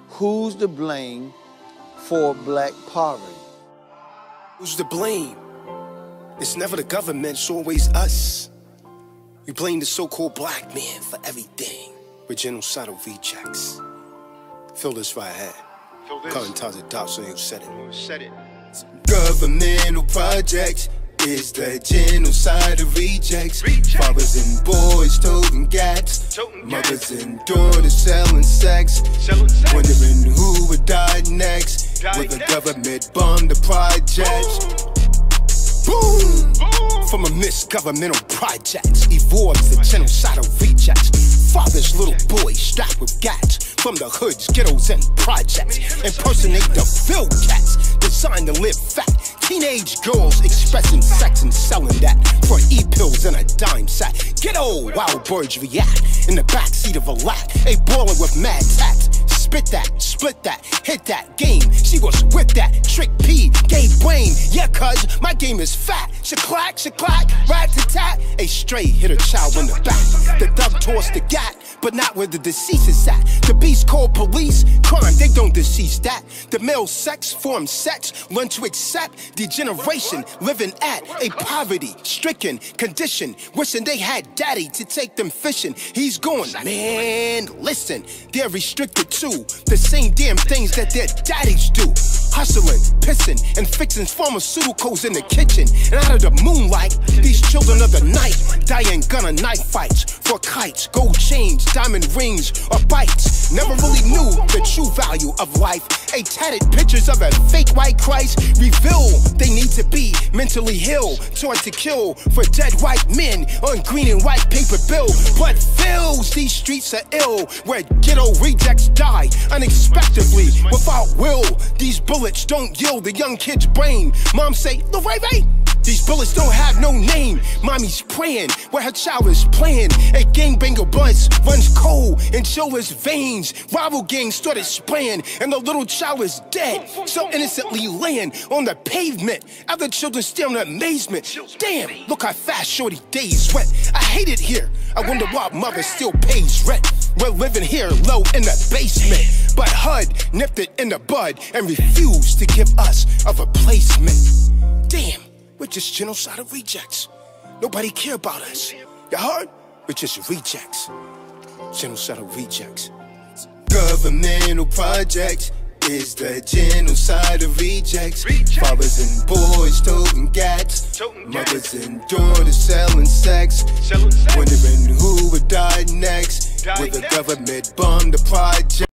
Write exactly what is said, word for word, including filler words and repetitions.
Who's to blame for black poverty? Who's to blame? It's never the government, it's always us. We blame the so-called black man for everything. We're genocidal rejects. Fill this right here. Cutting ties of dots so you said it. Said it. Governmental projects is the genocidal rejects. Rejects. Fathers and boys toting gats. Toting Mothers gats. And daughters selling sex. Selling sex. Wondering who would die next. Die Will the next. Government bomb the projects? Boom! Boom! From a misgovernmental projects evolves the genocidal rejects. Father's little boys strapped with gats. From the hoods, ghettos, and projects. Impersonate the field cats. Designed to live fat. Teenage girls expressing sex and selling that for e-pills and a dime sack. Ghetto wild birds react in the backseat of a lack. A baller with mad tats. Spit that, split that, hit that game. She was with that, trick P, gay brain. Yeah, cuz my game is fat. Shaklack, shaklack, rat-tat-tat. A stray hit a child in the back. The thug tossed the gat, but not where the deceased is at. The beast called police, crime, they don't decease that. The male sex form sets, learn to accept degeneration, living at a poverty-stricken condition, wishing they had daddy to take them fishing. He's going, man, listen, they're restricted to the same damn things that their daddies do. Hustling, pissing, and fixing pharmaceuticals in the kitchen. And out of the moonlight, these children of the night dying gunner knife fights for kites, gold chains, diamond rings, or bites. Never really knew the true value of life. A tatted pictures of a fake white Christ reveal they need to be mentally ill, taught to kill for dead white men on green and white paper bill. Blood fills these streets are ill, where ghetto rejects die unexpectedly without will. These bullets don't yield the young kid's brain. Mom say, "Lil Ray Ray, these bullets don't have no name." Mommy's praying where her child is playing. A gangbanger bus runs cold in chillers' veins. Rival gangs started spraying, and the little child is dead, so innocently laying on the pavement. Other children staring in amazement. Damn, look how fast shorty days went. I hate it here. I wonder why mother still pays rent. We're living here low in the basement, but H U D nipped it in the bud and refused to give us a replacement. Damn. We're just genocidal rejects. Nobody care about us. You heard? We're just rejects. Genocidal rejects. Governmental projects is the genocidal rejects. Rejects. Fathers and boys toting gats. Toting Mothers gats. And daughters selling sex. Selling sex. Wondering who would die next. Die Will the next. Government bomb the project?